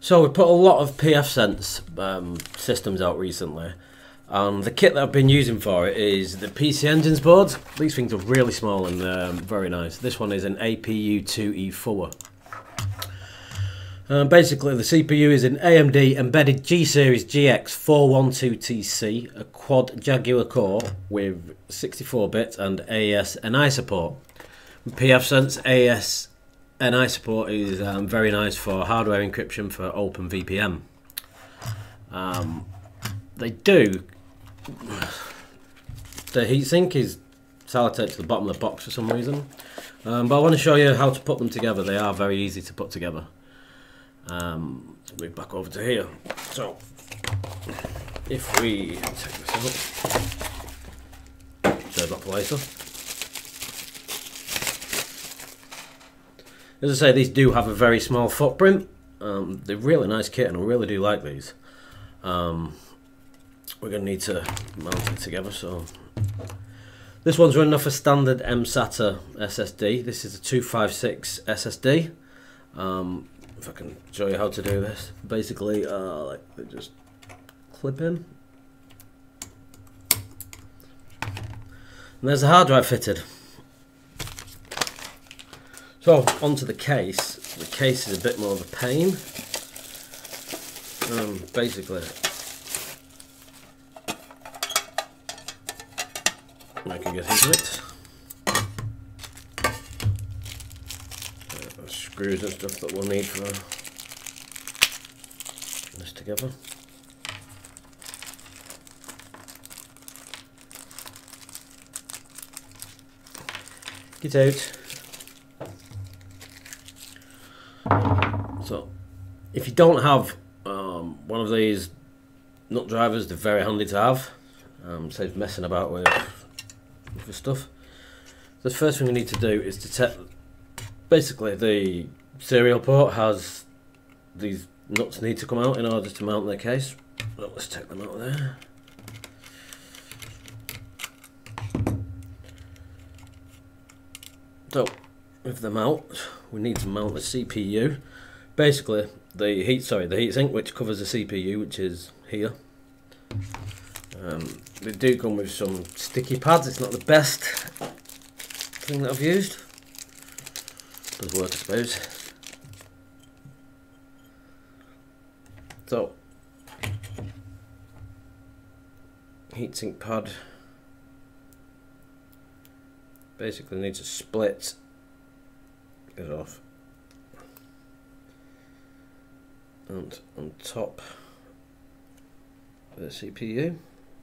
So we put a lot of pfSense systems out recently. The kit that I've been using for it is the PCEngines boards. These things are really small and very nice. This one is an APU2E4. Basically the CPU is an AMD embedded G-Series GX 412TC, a quad Jaguar core with 64-bit and AES-NI support. pfSense AES-NI support is very nice for hardware encryption for OpenVPN. The heatsink is sellotape to the bottom of the box for some reason, but I want to show you how to put them together. They are very easy to put together. Let's move back over to here. So, if we take this out, save that for later. As I say, these do have a very small footprint. They're really nice kit, and I really do like these. We're going to need to mount it together. So, this one's running off a standard mSATA SSD. This is a 256 SSD. If I can show you how to do this, basically, like they just clip in, and there's a hard drive fitted. So onto the case. The case is a bit more of a pain. Basically, I can get into it. Screws and stuff that we'll need for this together. Get out. So, if you don't have one of these nut drivers, they're very handy to have. Saves messing about with the stuff. The first thing we need to do is to set. Basically, the serial port has these nuts need to come out in order to mount the case. So let's take them out of there. So, with them out, we need to mount the CPU. Basically, the heatsink which covers the CPU, which is here. They do come with some sticky pads. It's not the best thing that I've used. Does work, I suppose. So, heatsink pad basically needs to split it off, and on top of the CPU.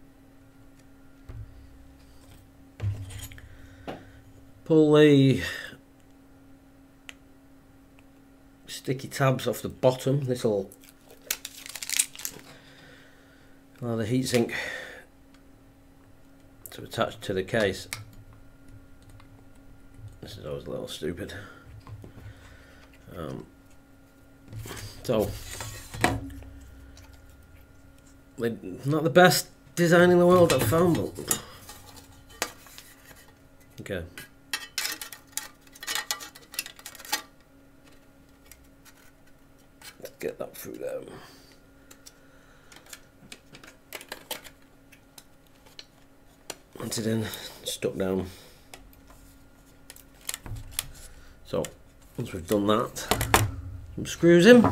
Pull the sticky tabs off the bottom. This will allow the heatsink to attach to the case. This is always a little stupid. So, not the best design in the world I've found, but okay. Get that through there. Once it in, stuck down. So once we've done that, some screws in.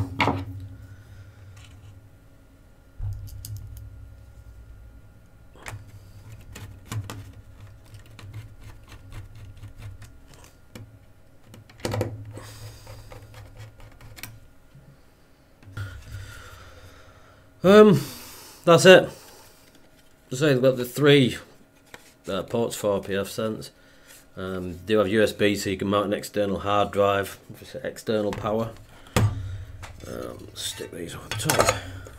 That's it. So they've got the three ports for pfSense. Do have USB, so you can mount an external hard drive, external power. Stick these on top.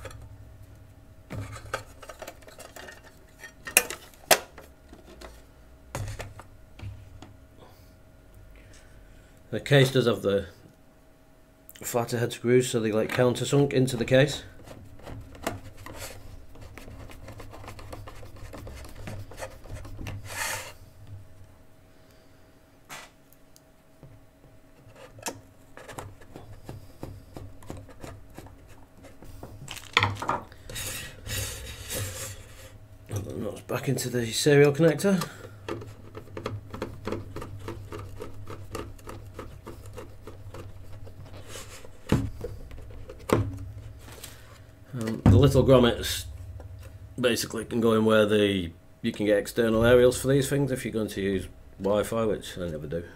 The case does have the flatter head screws, so they like countersunk into the case. back into the serial connector. The little grommets basically can go in where you can get external aerials for these things if you're going to use Wi-Fi, which I never do.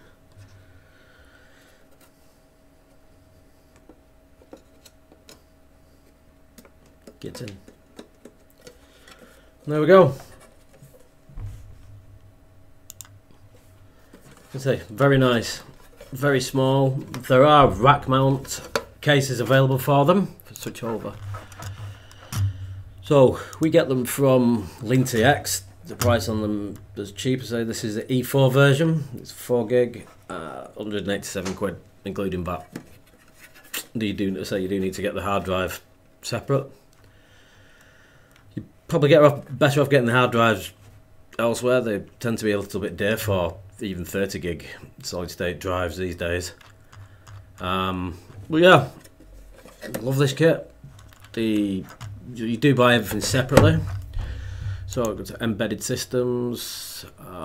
Get in. There we go. I say, very nice, very small. There are rack mount cases available for them for switch over. So we get them from LinTX. The price on them is cheap. So this is the E4 version. It's 4 gig, 187 quid, including VAT. You do need to get the hard drive separate. You probably better off getting the hard drives elsewhere. They tend to be a little bit dear for even 30 gig solid state drives these days. But yeah, love this kit. You do buy everything separately. So I've got embedded systems,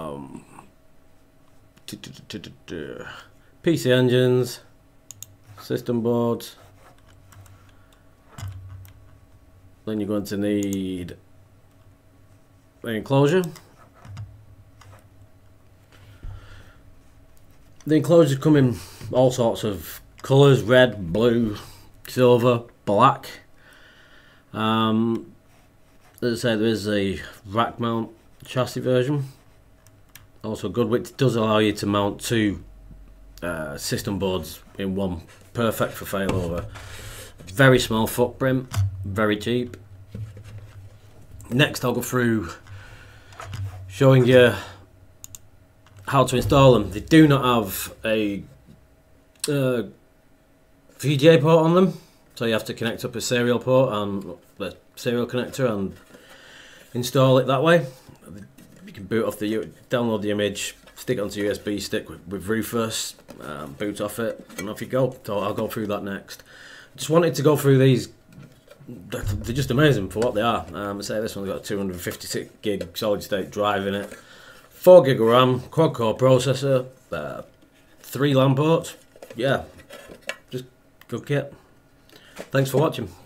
PCEngines, system boards. Then you're going to need the enclosure. The enclosures come in all sorts of colours: red, blue, silver, black. As I say, there is a rack mount chassis version, also good, which does allow you to mount 2 system boards in one, perfect for failover. Very small footprint, very cheap. Next I'll go through showing you how to install them. They do not have a VGA port on them, so you have to connect up a serial port and the serial connector and install it that way. You can boot off download the image, stick it onto USB stick with Rufus, boot off it, and off you go. So I'll go through that next. Just wanted to go through these. They're just amazing for what they are. I say this one's got a 256 gig solid state drive in it, 4 gig of RAM, quad core processor, 3 LAN ports. Yeah, just good kit. Thanks for watching.